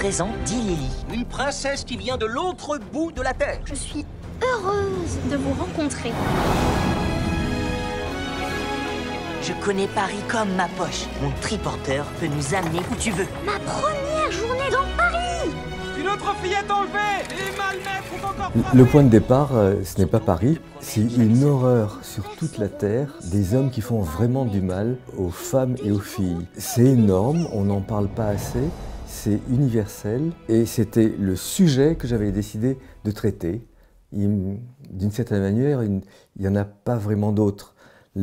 présente Lily. Une princesse qui vient de l'autre bout de la Terre. Je suis heureuse de vous rencontrer. Je connais Paris comme ma poche. Mon triporteur peut nous amener où tu veux. Ma première journée dans Paris! Une autre fillette enlevée! Les malmaîtres ont encore frappé. Le point de départ, ce n'est pas Paris, c'est une horreur sur toute la Terre, des hommes qui font vraiment du mal aux femmes et aux filles. C'est énorme, on n'en parle pas assez, c'est universel, et c'était le sujet que j'avais décidé de traiter. D'une certaine manière, il n'y en a pas vraiment d'autres.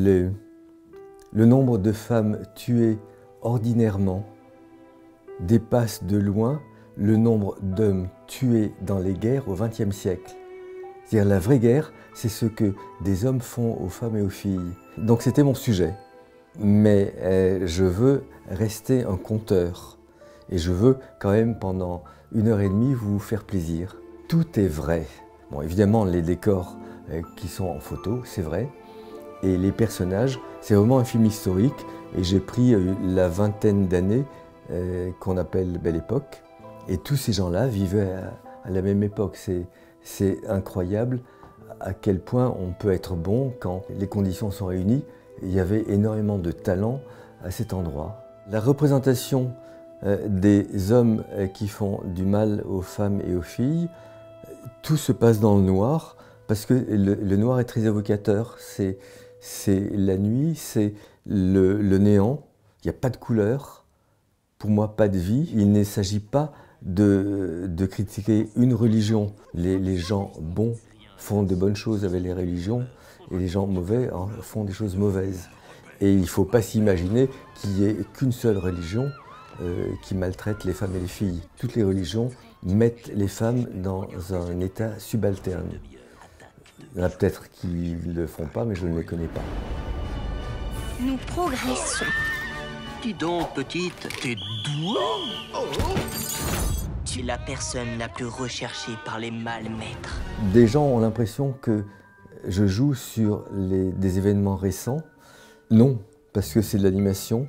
Le nombre de femmes tuées ordinairement dépasse de loin le nombre d'hommes tués dans les guerres au XXe siècle. C'est-à-dire la vraie guerre, c'est ce que des hommes font aux femmes et aux filles. Donc c'était mon sujet. Mais je veux rester un conteur. Et je veux quand même pendant 1h30 vous faire plaisir. Tout est vrai. Bon, évidemment, les décors qui sont en photo, c'est vrai. Et les personnages, c'est vraiment un film historique. Et j'ai pris la vingtaine d'années qu'on appelle Belle Époque. Et tous ces gens-là vivaient à la même époque. C'est incroyable à quel point on peut être bon quand les conditions sont réunies. Il y avait énormément de talent à cet endroit. La représentation des hommes qui font du mal aux femmes et aux filles, tout se passe dans le noir, parce que le noir est très évocateur. C'est la nuit, c'est le néant, il n'y a pas de couleur, pour moi pas de vie. Il ne s'agit pas de critiquer une religion. Les gens bons font de bonnes choses avec les religions et les gens mauvais font des choses mauvaises. Et il ne faut pas s'imaginer qu'il n'y ait qu'une seule religion qui maltraite les femmes et les filles. Toutes les religions mettent les femmes dans un état subalterne. Il y en a peut-être qui ne le font pas, mais je ne les connais pas. Nous progressons. Dis donc, petite, t'es douée. Tu es la personne la plus recherchée par les malmaîtres. Des gens ont l'impression que je joue sur des événements récents. Non, parce que c'est de l'animation.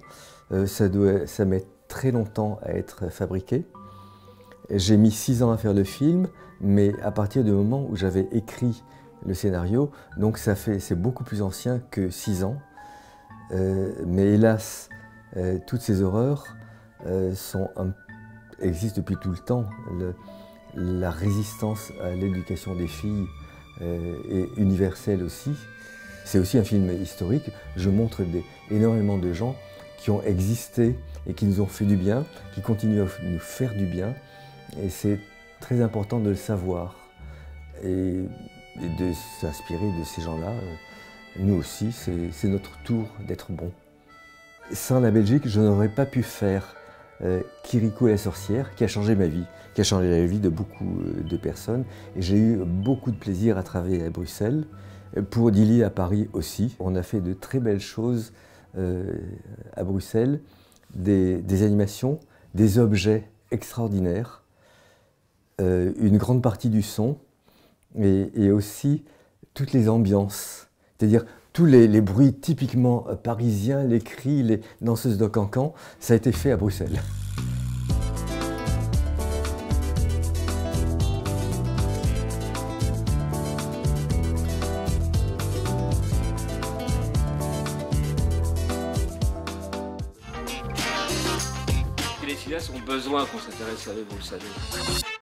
Ça met très longtemps à être fabriqué. J'ai mis 6 ans à faire le film, mais à partir du moment où j'avais écrit le scénario, donc c'est beaucoup plus ancien que 6 ans. Mais hélas, toutes ces horreurs existent depuis tout le temps. La résistance à l'éducation des filles est universelle aussi. C'est aussi un film historique. Je montre énormément de gens qui ont existé et qui nous ont fait du bien, qui continuent à nous faire du bien. Et c'est très important de le savoir et de s'inspirer de ces gens-là. Nous aussi, c'est notre tour d'être bons. Sans la Belgique, je n'aurais pas pu faire Kirikou et la sorcière, qui a changé ma vie, qui a changé la vie de beaucoup de personnes. Et j'ai eu beaucoup de plaisir à travailler à Bruxelles. Pour Lily à Paris aussi. On a fait de très belles choses à Bruxelles, des animations, des objets extraordinaires, une grande partie du son et aussi toutes les ambiances, c'est-à-dire tous les bruits typiquement parisiens, les cris, les danseuses de cancan, ça a été fait à Bruxelles. Les filles ont besoin qu'on s'intéresse à eux, vous le savez.